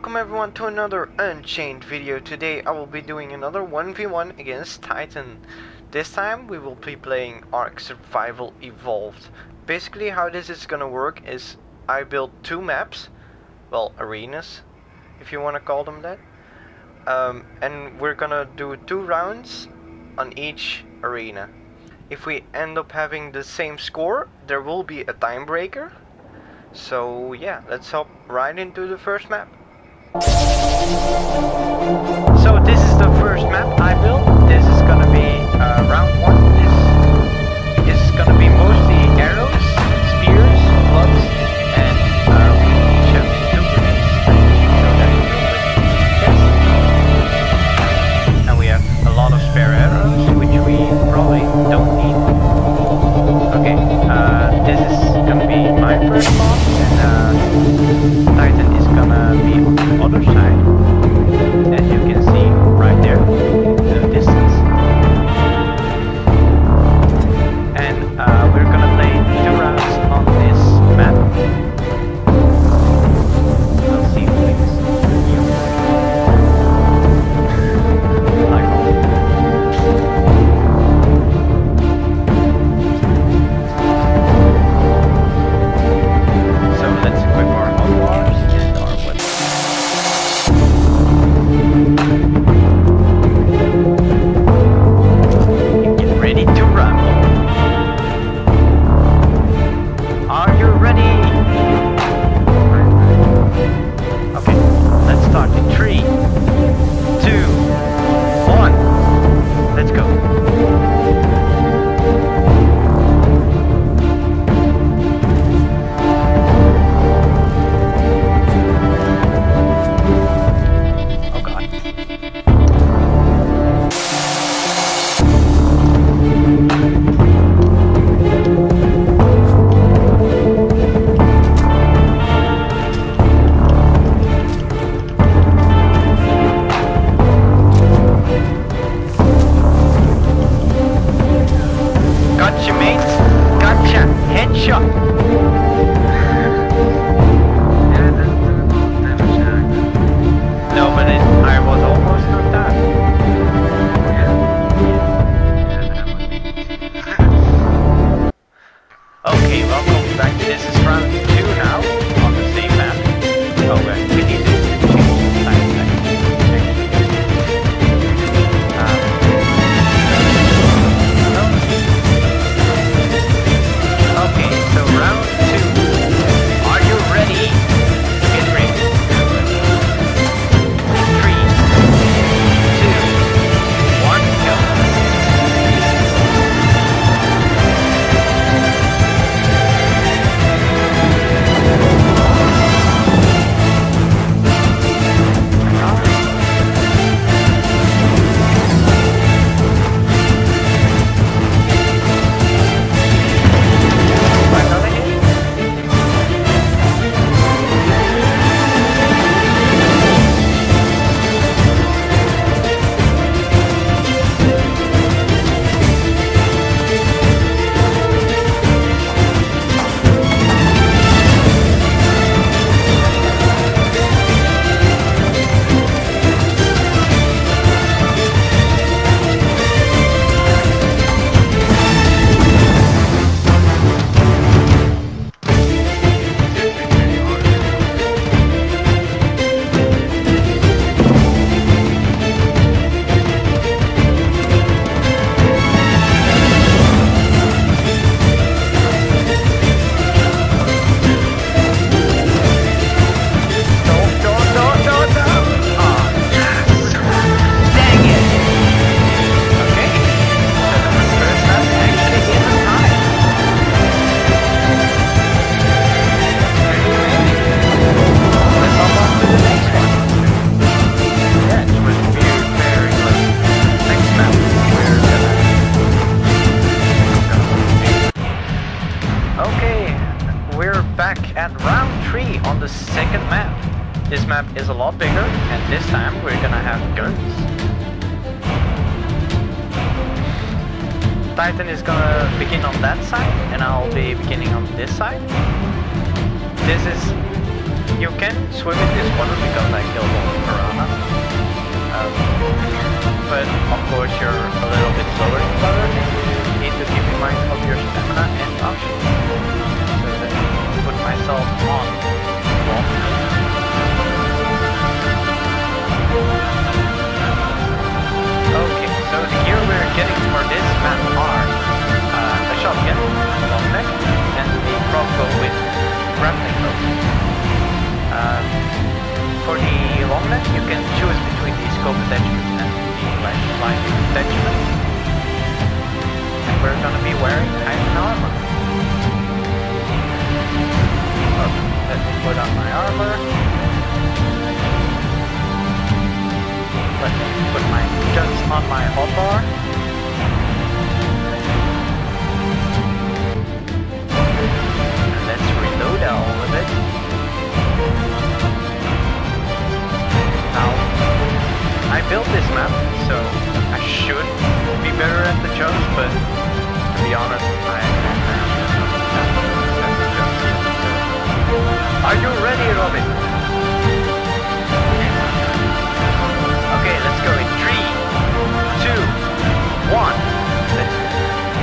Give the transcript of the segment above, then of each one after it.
welcome everyone to another Unchained video. Today I will be doing another 1v1 against Titan. This time we will be playing Ark Survival Evolved. Basically how this is gonna work is I built two maps, well, arenas, if you wanna call them that. And we're gonna do 2 rounds on each arena. If we end up having the same score, there will be a time breaker. So yeah, let's hop right into the first map. So this is the first map I built. This is gonna be round 1. This is gonna be mostly arrows, spears, clubs, and we each have 2 grenades. So that's chest. And we have a lot of spare arrows, which we probably don't need. Okay, this is gonna be my first boss, and Titan is gonna be on the other side, as you can see right there, the distance. And we're gonna play 2 rounds on this map. We'll see who wins. So let's equip our hot bars and our weapons. And get ready to rumble. Are you ready? Okay, let's start in 3, 2, 1. Let's go. Gotcha, mates. Gotcha. Headshot. No, but I was almost knocked out. Okay, welcome back. This is round 2 now on the same map. Oh, wait, we need to change time Okay, so round 2. Are you ready? Get ready. 3, 2, 1, go. Another hit. Back at round 3 on the second map. This map is a lot bigger, and this time we're gonna have guns. Titan is gonna begin on that side, and I'll be beginning on this side. This is You can swim in this water because I killed all the piranha. But of course you're a little bit slower in water and you need to keep in mind of your stamina and options. So then I put myself on walk. Okay, so the gear we're getting for this map are a shotgun, a long neck, and a crossbow with grappling hook. For the long neck, you can choose between the scope attachment and the flashlight attachment. And we're gonna be wearing Titan armor. Okay, let me put on my armor. Let me put my guns on my hotbar. And let's reload all of it. Now, I built this map, so I should be better at the jumps, but to be honest, I haven't at the jumps yet. So. Are you ready, Robin? Okay, let's go in 3, 2, 1. Let's go.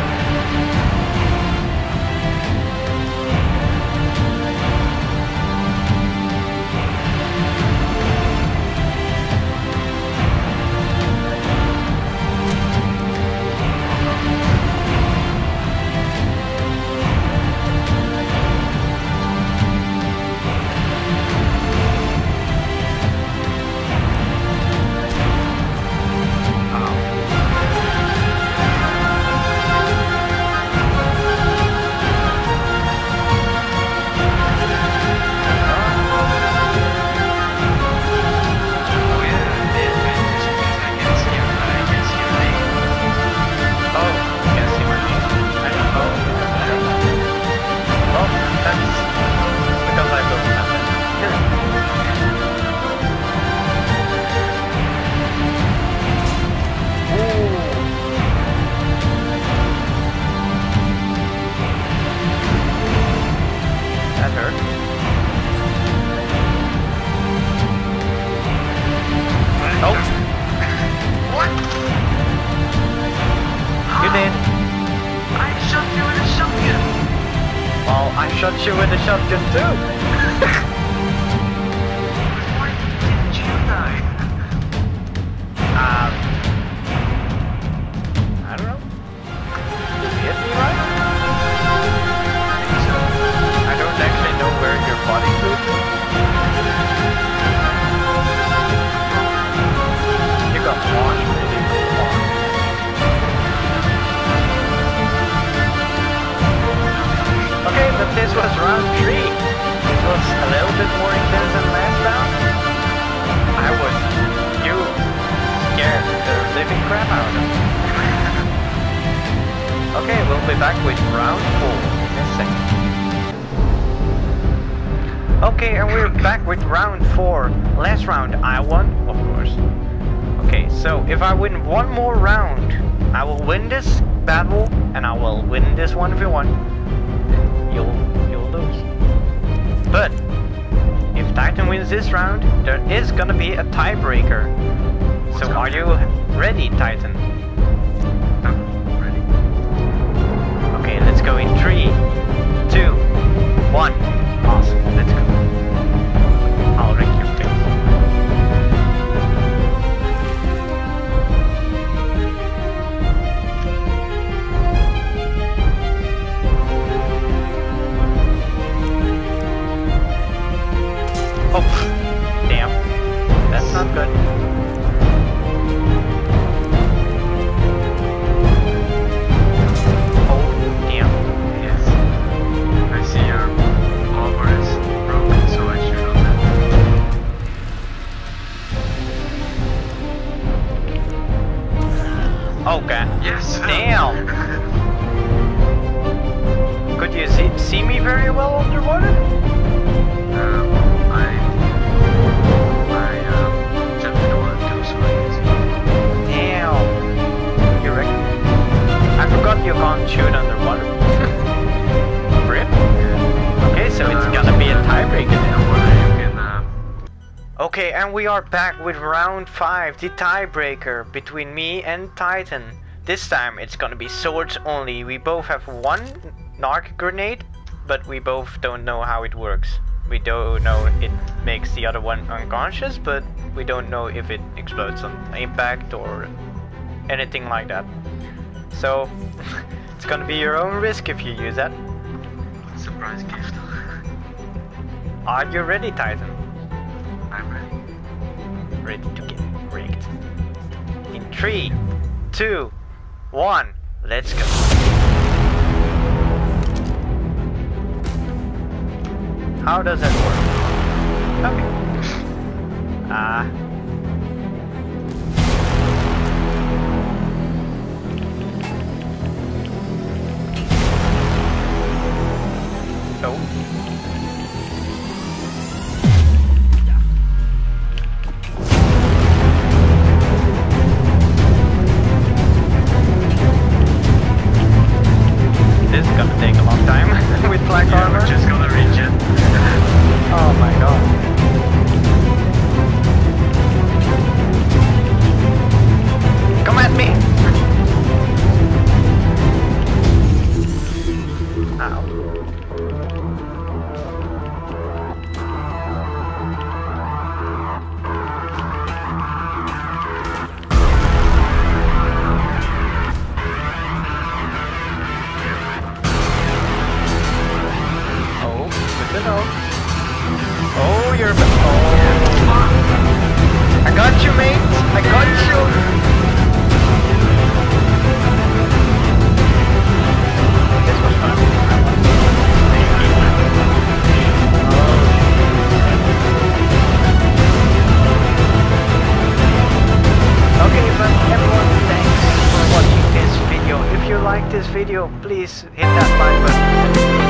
I shot you with a shotgun too! Why didn't you die? I don't know. Did you hit me right? I think so. I don't actually know where your body flew to. You got launched really far. Okay, but this was round 3. This was a little bit more intense than last round. I was, scared the living crap out of me. Okay, we'll be back with round 4 in a second. Okay, and we're back with round 4. Last round I won, of course. Okay, so if I win one more round, I will win this battle and I will win this 1v1. You'll lose. But if Titan wins this round, there is gonna be a tiebreaker. So are you ready, Titan? I'm ready. Okay, let's go in 3, 2, 1. Awesome, let's go. I'll wreck your face. Oh, damn. That's not good. Oh, damn. Yes. I see your armor is broken, so I shoot on that. Okay. Yes! Damn! Could you see me very well underwater? I jumped in the water too, so I can see. Damn! You reckon? I forgot you can't shoot underwater. Rip? Okay, so it's gonna be a tiebreaker then. Okay, and we are back with round 5, the tiebreaker between me and Titan. This time it's gonna be swords only. We both have one narc grenade, but we both don't know how it works. We don't know it makes the other one unconscious, but we don't know if it explodes on impact or anything like that. So it's gonna be your own risk if you use that. Surprise gift. Are you ready, Titan? I'm ready. Ready to get rigged. In 3, 2, 1, let's go. How does that work? Okay. Oh. This is gonna take a long time with black armor. We're just gonna reach it. Oh my god. Come at me! Ow. Oh, good to know. Oh, you're... Oh. I got you, mate! I got you! This was fun. Okay, but everyone, thanks for watching this video. If you like this video, please hit that like button.